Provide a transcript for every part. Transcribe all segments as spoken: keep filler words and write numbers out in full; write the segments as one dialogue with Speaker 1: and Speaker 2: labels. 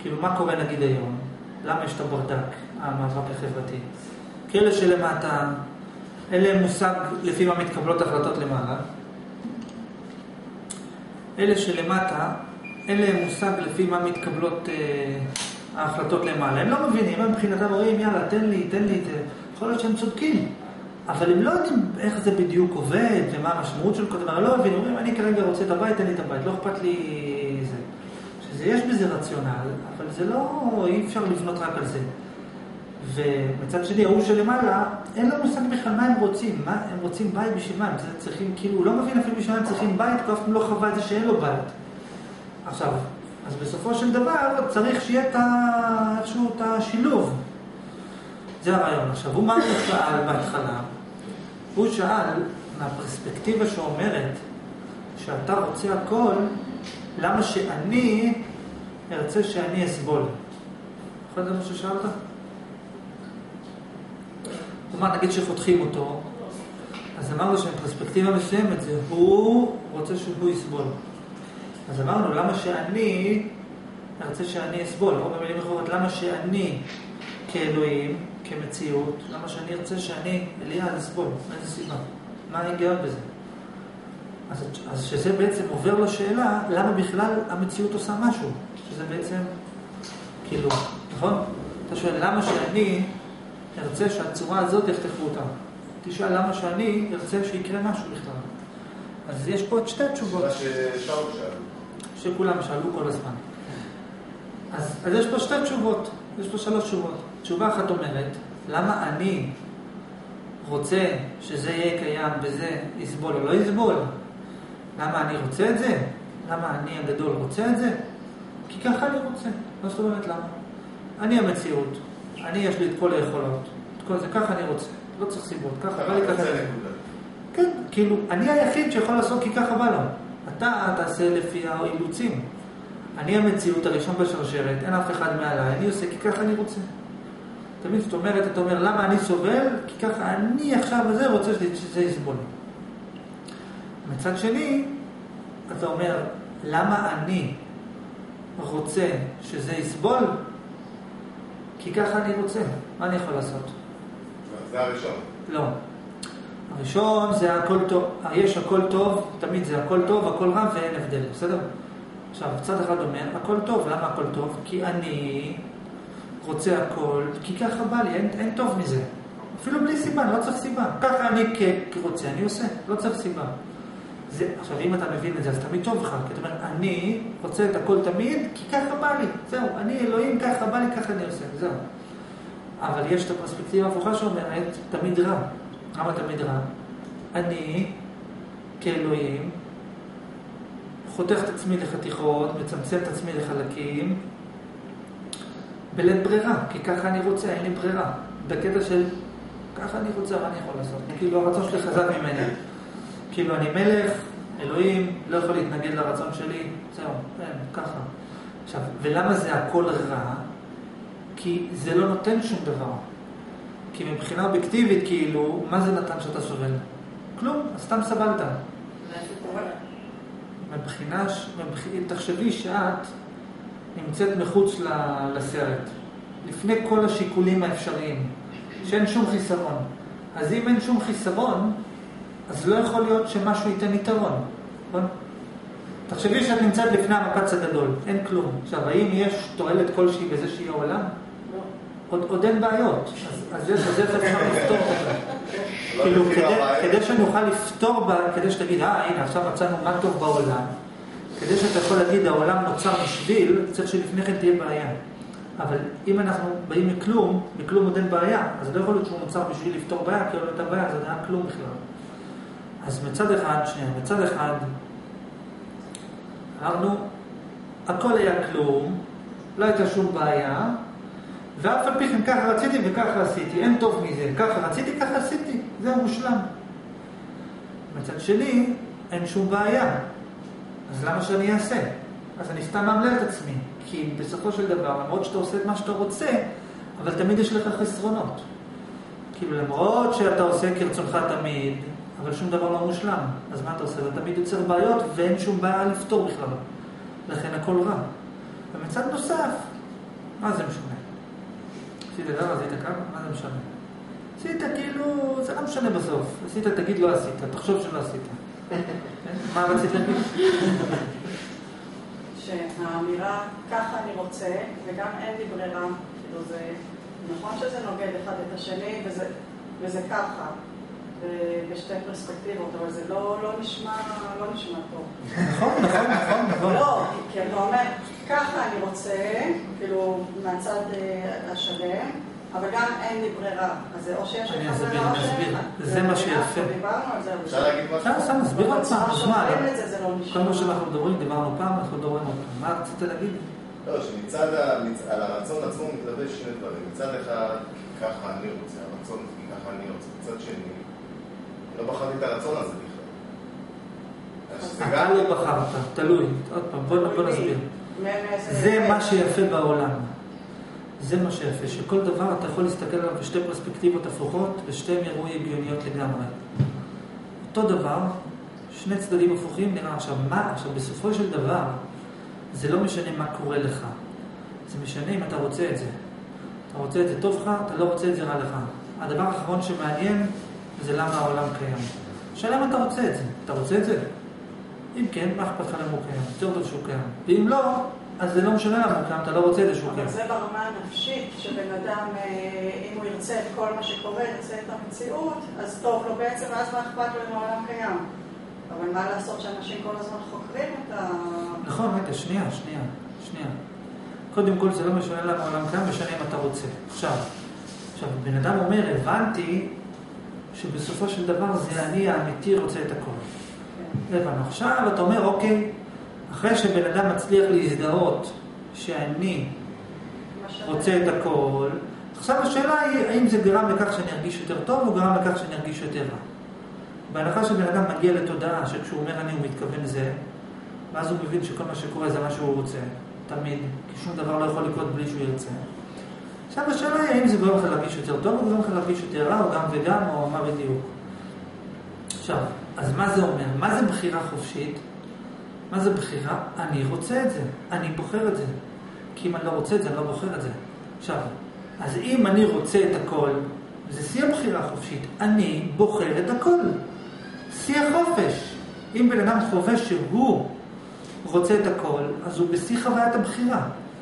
Speaker 1: כאילו, מה קורה נגיד היום? למה יש את הברדק, המאבק החברתי? כאלה שלמטה, אין להם מושג לפי מה מתקבלות החלטות למעלה. אלה שלמטה, אין להם מושג לפי מה מתקבלות אה, ההחלטות למעלה. הם לא מבינים, הם מבחינתם רואים, יאללה, תן לי, תן לי, תן. יכול להיות שהם צודקים. אבל הם לא יודעים איך זה בדיוק עובד, ומה המשמעות של כל דבר. הם לא מבינים, אומרים, אני כרגע רוצה את הבית, תן לי את הבית, לא אכפת לי זה. שזה יש בזה רציונל, אבל זה לא, אי אפשר לבנות רק על זה. ומצד שני, ההוא שלמעלה, אין לו מושג בכלל מה הם רוצים. מה, הם רוצים בית בשביל מה? הם צריכים, כאילו, הוא לא מבין אפילו בשביל מה הם צריכים בית, כי אף פעם לא חווה את זה שאין לו בית. עכשיו, אז בסופו של דבר צריך שיהיה את ה... איכשהו את השילוב. זה הרעיון. עכשיו, הוא מה הוא שאל בהתחלה? הוא שאל מהפרספקטיבה שאומרת שאתה רוצה הכל, למה שאני ארצה שאני אסבול? יכול להיות מה ששאלת? זאת אומרת, נגיד שחותכים אותו, אז אמרנו שמפרספקטיבה מסוימת זה הוא רוצה שהוא יסבול. אז אמרנו, למה שאני ארצה שאני אסבול? או במילים אחרות, למה שאני כאלוהים, כמציאות, למה שאני ארצה שאני אליה אסבול? מאיזה סיבה? מה ההיגיון בזה? אז, אז שזה בעצם עובר לשאלה, למה בכלל המציאות עושה משהו? שזה בעצם, כאילו, נכון? אתה שואל, למה שאני ארצה שהצורה הזאת יחתכו אותה? תשאל, למה שאני ארצה שיקרה משהו בכלל? אז יש פה את שתי תשובות.
Speaker 2: שאלה ששאול שאל.
Speaker 1: שכולם שאלו כל הזמן. אז, אז יש פה שתי תשובות. יש פה שלוש תשובות. תשובה אחת אומרת, למה אני רוצה שזה יהיה קיים וזה יסבול או לא יסבול? למה אני רוצה את זה? למה אני הגדול רוצה את זה? כי ככה אני רוצה. מה זאת אומרת למה? אני המציאות. אני יש לי את כל היכולות. את כל זה, ככה אני רוצה. לא צריך סיבות. ככה בא לי ככה. כן, כאילו, אני היחיד שיכול לעשות כי ככה בא לו. אתה תעשה לפי האילוצים. אני המציאות הראשון בשרשרת, אין אף אחד מעליי, אני עושה כי ככה אני רוצה. תמיד זאת אומרת, אתה אומר, למה אני סובל? כי ככה אני עכשיו הזה רוצה שזה יסבול. מצד שני, אתה אומר, למה אני רוצה שזה יסבול? כי ככה אני רוצה. מה אני יכול לעשות?
Speaker 2: זה הראשון.
Speaker 1: לא. הראשון זה הכל טוב. יש הכל טוב, תמיד זה הכל טוב, הכל רע ואין הבדל. בסדר? עכשיו, צד אחד אומר, הכל טוב. למה הכל טוב? כי אני רוצה הכל, כי ככה בא לי, אין, אין טוב מזה. אפילו בלי סיבה, לא צריך סיבה. ככה אני כרוצה, אני עושה, לא צריך סיבה. זה, עכשיו, אם אתה מבין את זה, אז תמיד טוב לך. כי אתה אומר, אני רוצה את הכל תמיד, כי ככה בא לי. זהו, אני אלוהים, ככה בא לי, ככה אני עושה. זהו. אבל יש את הפרספקטיבה ההפוכה שאומרת, תמיד רע. למה תמיד רע? אני, כאלוהים, חותך את עצמי לחתיכות, מצמצם את עצמי לחלקים, בלית ברירה, כי ככה אני רוצה, אין לי ברירה. בקטע של, ככה אני רוצה, מה אני יכול לעשות? כאילו, הרצון שלי חזק ממני. כאילו, אני מלך, אלוהים, לא יכול להתנגד לרצון שלי, זהו, אין, ככה. עכשיו, ולמה זה הכל רע? כי זה לא נותן שום דבר. כי מבחינה אובייקטיבית, כאילו, מה זה נתן שאתה סובל? כלום, אז סתם סבלת. מבחינה, מבחינה, תחשבי שאת נמצאת מחוץ לסרט, לפני כל השיקולים האפשריים, שאין שום חיסרון. אז אם אין שום חיסרון, אז לא יכול להיות שמשהו ייתן יתרון. נכון? תחשבי שאת נמצאת לפני המפץ הגדול, אין כלום. עכשיו, האם יש תועלת כלשהי בזה שיהיה עולם? עוד, עוד אין בעיות. אז, אז איך אפשר לפתור את זה? כאילו, כדי, כדי שנוכל לפתור, כדי שתגיד, אה, הנה, עכשיו מצאנו מה טוב בעולם, כדי שאתה יכול להגיד, העולם נוצר בשביל, צריך שלפני כן תהיה בעיה. אבל אם אנחנו באים מכלום, מכלום עוד אין בעיה, אז לא יכול להיות שהוא נוצר בשביל לפתור בעיה, כי לא הייתה בעיה, אז היה כלום בכלל. אז מצד אחד, שנייה, מצד אחד, אמרנו, הכל היה כלום, לא הייתה שום בעיה, ואף על פי כן ככה רציתי וככה עשיתי, אין טוב מזה, ככה רציתי, ככה עשיתי, זה מושלם. מצד שני, אין שום בעיה, אז למה שאני אעשה? אז אני סתם מאמלל את עצמי, כי בסופו של דבר, למרות שאתה עושה את מה שאתה רוצה, אבל תמיד יש לך חסרונות. כאילו למרות שאתה עושה כרצונך תמיד, אבל שום דבר לא מושלם, אז מה אתה עושה? אתה תמיד יוצר בעיות ואין שום בעיה לפתור בכלל. לכן הכל רע. ומצד נוסף, מה זה משנה? עשית דבר, עשית כמה, מה זה משנה? עשית כאילו, זה לא משנה בסוף. עשית, תגיד לא עשית, תחשוב שלא עשית. מה רצית להגיד?
Speaker 3: שהאמירה ככה אני רוצה, וגם אין לי ברירה, כאילו זה נכון שזה נוגד אחד את השני, וזה, וזה ככה, בשתי פרספקטיבות, אבל זה לא, לא נשמע, לא נשמע טוב.
Speaker 1: נכון, נכון, נכון, נכון.
Speaker 3: לא, כי אתה אומר, ככה אני רוצה, כאילו מהצד השלם, אבל גם אין לי ברירה. אז זה או שיש לך ברירה או שאין.
Speaker 1: זה מה שיפה.
Speaker 3: דיברנו על זה.
Speaker 2: אפשר להגיד משהו?
Speaker 1: אפשר, נסביר עוד פעם.
Speaker 3: כל
Speaker 1: מה שאנחנו מדברים, דיברנו פעם, אנחנו מדברים עוד פעם. מה רצית להגיד?
Speaker 2: לא, שמצד על הרצון עצמו מתלבש שני דברים. מצד אחד, ככה אני רוצה, הרצון ככה אני רוצה. מצד שני, לא בחרתי את הרצון הזה בכלל.
Speaker 1: אתה לא בחרת, תלוי. עוד פעם, בוא נסביר. זה מה שיפה בעולם. זה מה שיפה, שכל דבר אתה יכול להסתכל עליו בשתי פרספקטיבות הפוכות, ושתי אירועי הגיוניות לגמרי. אותו דבר, שני צדדים הפוכים נראה עכשיו. מה? עכשיו, בסופו של דבר, זה לא משנה מה קורה לך. זה משנה אם אתה רוצה את זה. אתה רוצה את זה טוב לך, אתה לא רוצה את זה רע לך. הדבר האחרון שמעניין, זה למה העולם קיים. שאלה אם אתה רוצה את זה. אתה רוצה את זה? אם כן, מה אכפת לך למה הוא קיים? יותר טוב שהוא קיים. ואם לא, אז זה לא משנה למה הוא קיים, אתה לא רוצה את זה שהוא קיים.
Speaker 3: אבל זה ברמה הנפשית, שבן אדם, אם הוא ירצה את כל מה שקורה, ירצה את המציאות, אז טוב לו בעצם, ואז מה אכפת לו אם העולם קיים. אבל מה לעשות שאנשים כל הזמן חוקרים את ה...
Speaker 1: נכון, רגע, שנייה, שנייה, שנייה. קודם כל, זה לא משנה למה העולם קיים, משנה אם אתה רוצה. עכשיו, עכשיו, בן אדם אומר, הבנתי שבסופו של דבר זה אני האמיתי רוצה את הכל. הבנו. עכשיו אתה אומר, אוקיי, אחרי שבן אדם מצליח להזדהות שאני רוצה את הכל, עכשיו השאלה היא, האם זה גרם לכך שאני ארגיש יותר טוב, או גרם לכך שאני ארגיש יותר רע. בהנחה שבן אדם מגיע לתודעה, שכשהוא אומר אני הוא מתכוון לזה, ואז הוא מבין שכל מה שקורה זה מה שהוא רוצה, תמיד, כי שום דבר לא יכול לקרות בלי שהוא ירצה. עכשיו השאלה היא, האם זה גורם לך להרגיש יותר טוב, או גורם לך להרגיש יותר רע, או גם וגם, או מה בדיוק. עכשיו, אז מה זה אומר? מה זה בחירה חופשית? מה זה בחירה? אני רוצה את זה. אני בוחר את זה. כי אם אני לא רוצה את זה, אני לא בוחר את זה. עכשיו, אז אם אני רוצה את הכל, זה שיא הבחירה החופשית. אני בוחר את הכל. שיא החופש. אם בן אדם חובש שהוא רוצה את הכל, אז הוא בשיא חוויית הבחירה.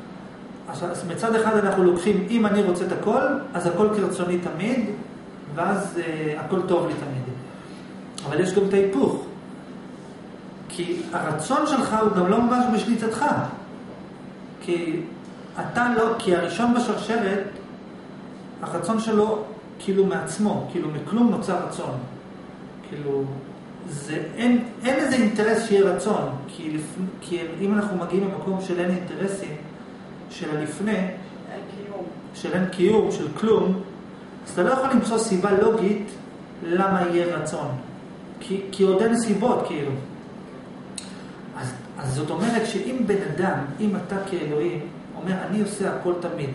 Speaker 1: אז מצד אחד אנחנו לוקחים, אם אני רוצה את הכל, אז הכל כרצוני תמיד, ואז אה, הכל טוב לי תמיד. אבל יש גם את ההיפוך. כי הרצון שלך הוא גם לא ממש בשליטתך. כי אתה לא, כי הראשון בשרשרת, הרצון שלו כאילו מעצמו, כאילו מכלום נוצר רצון. כאילו, זה, אין, אין איזה אינטרס שיהיה רצון. כי, לפ, כי אם אנחנו מגיעים למקום של אין אינטרסים, של הלפני,
Speaker 3: אין קיום.
Speaker 1: של אין קיום, של כלום, אז אתה לא יכול למצוא סיבה לוגית למה יהיה רצון. כי, כי עוד אין סיבות, כאילו. אז, אז זאת אומרת שאם בן אדם, אם אתה כאלוהים, אומר, אני עושה הכל תמיד.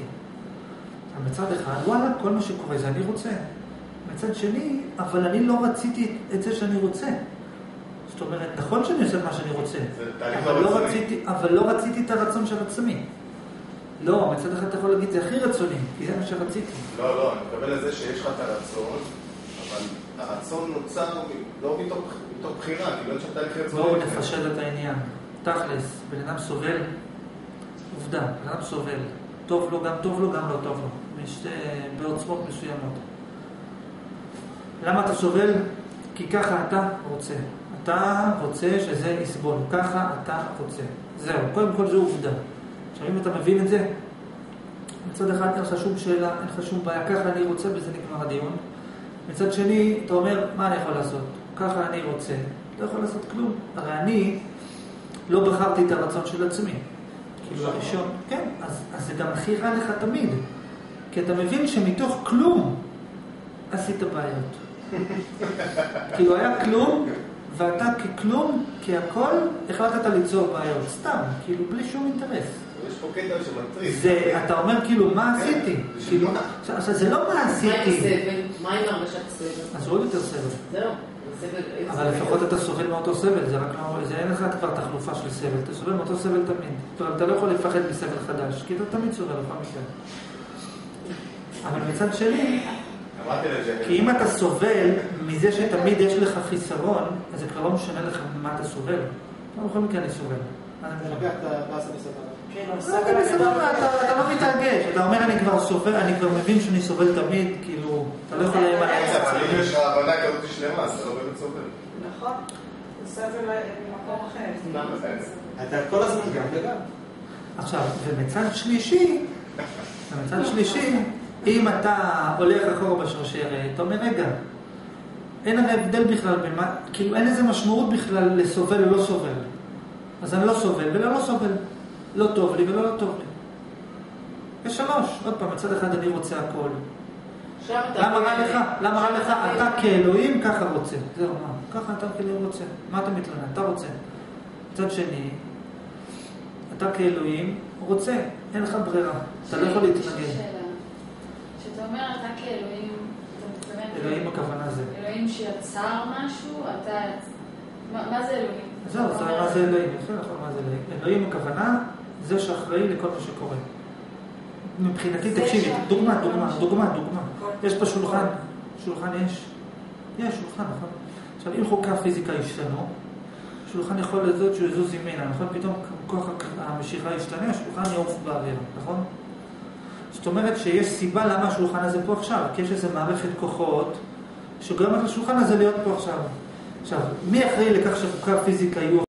Speaker 1: מצד אחד, וואלה, כל מה שקורה זה אני רוצה. מצד שני, אבל אני לא רציתי את זה שאני רוצה. זאת אומרת, נכון שאני עושה מה שאני רוצה, אבל לא, רציתי, אבל לא רציתי את הרצון של עצמי. לא, מצד אחד אתה יכול להגיד, זה הכי רצוני, כי זה מה שרציתי.
Speaker 2: לא, לא, אני מקבל לזה שיש לך את הרצון, אבל הרצון נוצר לא מתוך, מתוך בחירה, כי לא שאתה הולך רצוני.
Speaker 1: בואו נפשט את העניין. תכלס, בן אדם סובל, עובדה, בן אדם סובל. טוב לו, גם טוב לו, גם לא טוב לו. משתי, בעוצמות מסוימות. למה אתה סובל? כי ככה אתה רוצה. אתה רוצה שזה יסבול. ככה אתה רוצה. זהו, קודם כל זה עובדה. עכשיו אם אתה מבין את זה, מצד אחד אין לך שום שאלה, אין לך שום בעיה, ככה אני רוצה, וזה נגמר הדיון. מצד שני, אתה אומר, מה אני יכול לעשות? ככה אני רוצה. לא יכול לעשות כלום. הרי אני לא בחרתי את הרצון של עצמי. כאילו הראשון, כן, אז, אז זה גם הכי רע לך תמיד. כי אתה מבין שמתוך כלום עשית בעיות. כאילו היה כלום, ואתה ככלום, כהכל, החלטת ליצור בעיות. סתם, כאילו בלי שום אינטרס.
Speaker 2: יש פה קטע שמטריד.
Speaker 1: זה, אתה אומר כאילו, מה עשיתי? כאילו, עכשיו זה לא מה עשיתי.
Speaker 4: מה עם סבל? מה עם הרגשת סבל?
Speaker 1: אז עוד יותר סבל.
Speaker 4: זהו.
Speaker 1: אבל לפחות אתה סובל מאותו סבל, זה רק לא, זה אין לך כבר תחלופה של סבל, אתה סובל מאותו סבל תמיד. אבל אתה לא יכול לפחד מסבל חדש, כי אתה תמיד סובל אותך מסבל. אבל מצד שני, כי אם אתה סובל מזה שתמיד יש לך חיסרון, אז זה כבר לא משנה לך ממה אתה סובל. לא בכל מקרה אני סובל.
Speaker 4: אתה לוקח את הבאסה מסבבה.
Speaker 3: כן,
Speaker 1: בסבבה, אתה לא מתרגש. אתה אומר אני כבר סובל, אני כבר מבין שאני סובל תמיד, כאילו, אתה לא יכול להימנע.
Speaker 2: אבל אם יש לך הבנה כזאת שלמה, אז אתה לא באמת סובל.
Speaker 3: נכון. זה סבל ממקום אחר.
Speaker 4: אתה כל הזמן גם וגם.
Speaker 1: עכשיו, ומצד שלישי, ומצד שלישי, אם אתה הולך אחורה בשרשרת, אתה אומר, רגע, אין הרי הבדל בכלל, במה, כאילו אין איזה משמעות בכלל לסובל או לא סובל. אז אני לא סובל ולא לא סובל. לא טוב לי ולא לא טוב לי. יש שלוש. עוד פעם, מצד אחד אני רוצה הכל. למה רע לך? למה רע לך? אתה כאלוהים ככה רוצה. זהו, מה? ככה אתה כאלוהים רוצה. מה אתה מתלונן? אתה רוצה. מצד שני, אתה כאלוהים רוצה. אין לך ברירה. אתה לא יכול להתנגד.
Speaker 5: כשאתה אומר אתה כאלוהים, אתה מתכוון...
Speaker 1: אלוהים הכוונה זה.
Speaker 5: אלוהים שיצר משהו, אתה... מה זה אלוהים?
Speaker 1: זהו, מה זה אלוהים? יפה נכון מה זה אלוהים. אלוהים הכוונה זה שאחראי לכל מה שקורה. מבחינתי, תקשיבי, דוגמה, דוגמה, דוגמה, דוגמה. יש פה שולחן, שולחן יש? יש שולחן, נכון? עכשיו, אם חוקי הפיזיקה ישתנו, שולחן יכול לזאת שהוא יזוז ימינה, נכון? פתאום כוח המשיכה ישתנה, השולחן יעוף באוויר, נכון? זאת אומרת שיש סיבה למה השולחן הזה פה עכשיו, כי יש איזו מערכת כוחות שגורמת לשולחן הזה להיות פה עכשיו. עכשיו, מי אחראי לכך שחוקי הפיזיקה יהיו